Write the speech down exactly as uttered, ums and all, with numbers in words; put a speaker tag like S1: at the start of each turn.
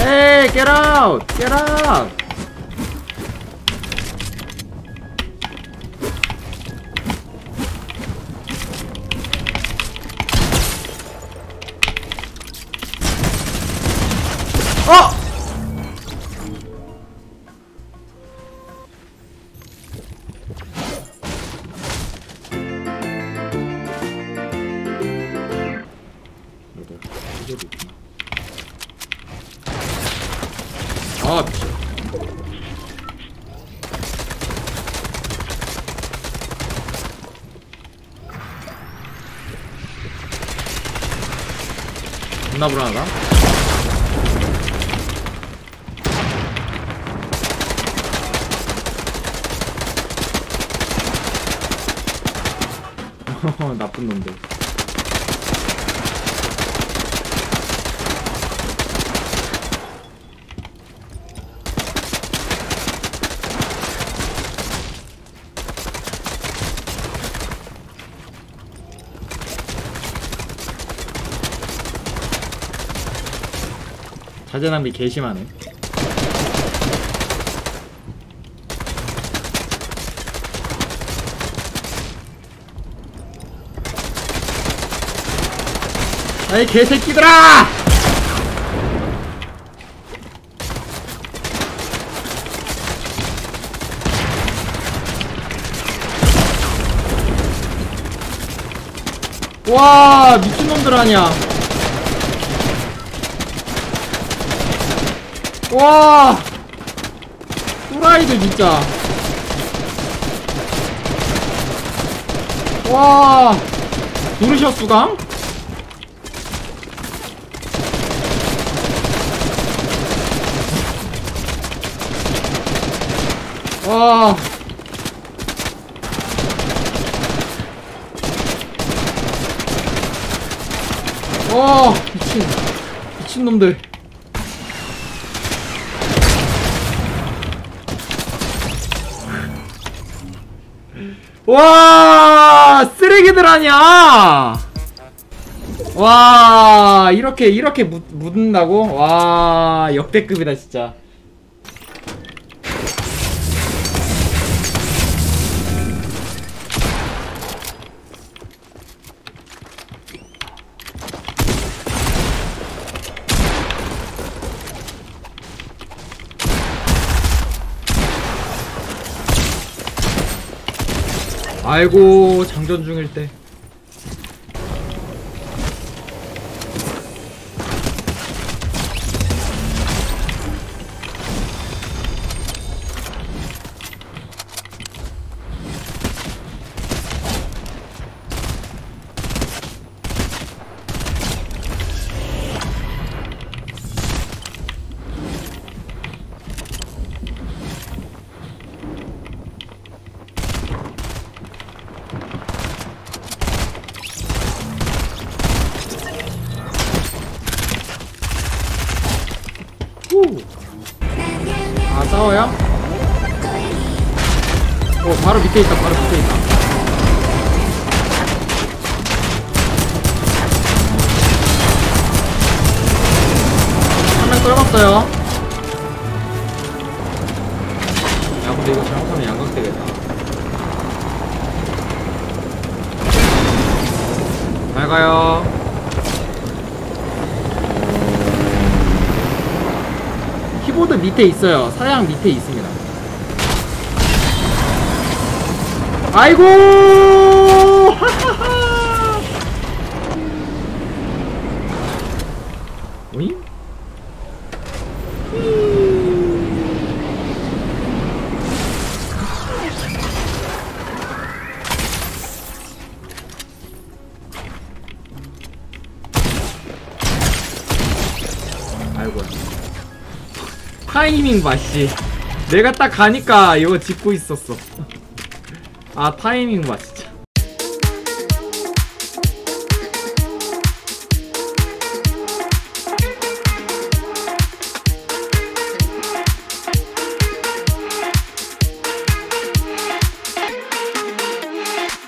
S1: Hey, get out! Get out! 어! 아, 미쳐. 존나 불안하다. 나쁜 놈들. 자재 낭비 개심하네. 아이 개새끼들아! 와, 미친놈들 아니야. 와, 후라이들 진짜. 와, 누르셨수강? 와, 와, 미친 미친놈들. 와, 쓰레기들 아니야. 와, 이렇게 이렇게 묻, 묻는다고? 와, 역대급이다 진짜. 아이고, 장전 중일 때. 아, 싸워요? 어, 바로 밑에 있다, 바로 밑에 있다. 한 명 떨궜어요. 야, 근데 이거 잘못하면 양각 되겠다. 잘 가요. 키보드 밑에 있어요. 사양 밑에 있습니다. 아이고! 오잉? 아이고야. 타이밍 맛씨. 내가 딱 가니까 이거 짚고 있었어. 아, 타이밍 맛씨.